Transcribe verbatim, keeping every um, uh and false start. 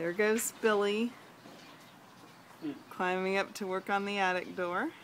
There goes Billy climbing up to work on the attic door.